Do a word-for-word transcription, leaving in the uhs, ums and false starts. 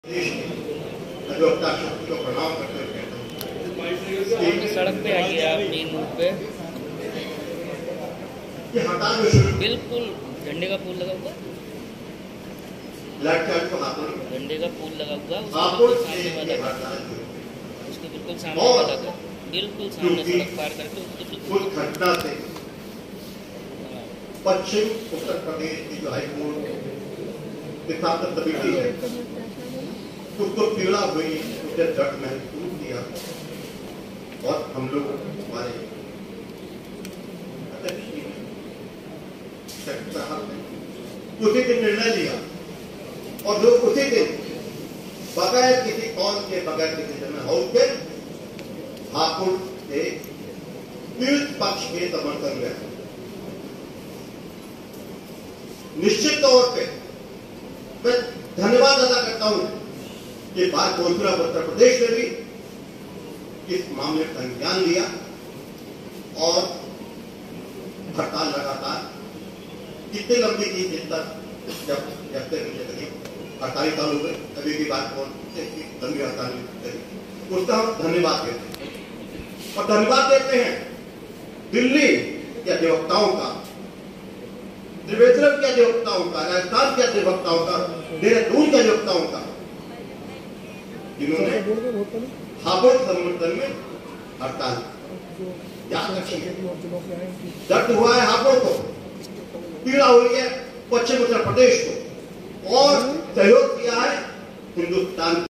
सड़क पे आइए आप मेन रोड पे, बिल्कुल झंडे का फूल लगा हुआ, झंडे का फूल लगा हुआ उसके सामने वाला, उसके बिल्कुल सामने वाला का, बिल्कुल सामने सड़क पार करके उसके घटना से पश्चिम उत्तर प्रदेश की जो हाईकोर्ट के साथ कमेटी है उसको पीड़ा हुई, उसे दर्द महसूस किया और हम लोग हमारे उसी दिन निर्णय लिया और लोग उसी दिन बगैर किसी कौन के बगैर किसी जन हाउस के हापुड़ के पीड़ित पक्ष के समर्थन में निश्चित तौर पे मैं धन्यवाद अदा करता हूं कि बात गोरखपुर उत्तर प्रदेश में भी इस मामले का संज्ञान लिया और हड़ताल लगातार कितनी लंबी थी जिस तक जब जब तक अड़तालीस साल हो गए अभी की बात कौन लंबी हड़ताल करी, उसका हम धन्यवाद देते हैं और धन्यवाद देते हैं दिल्ली के अधिवक्ताओं का, त्रिवेंद्रम के अधिवक्ताओं का, राजस्थान के अधिवक्ताओं का, देहरादून के अधिवक्ताओं का, जिन्होंने हापुड़ समर्थन में हड़ताल याद रखिए। दर्द हुआ है हापुड़ को, पीड़ा हुई है पश्चिम उत्तर प्रदेश को और सहयोग किया है हिंदुस्तान।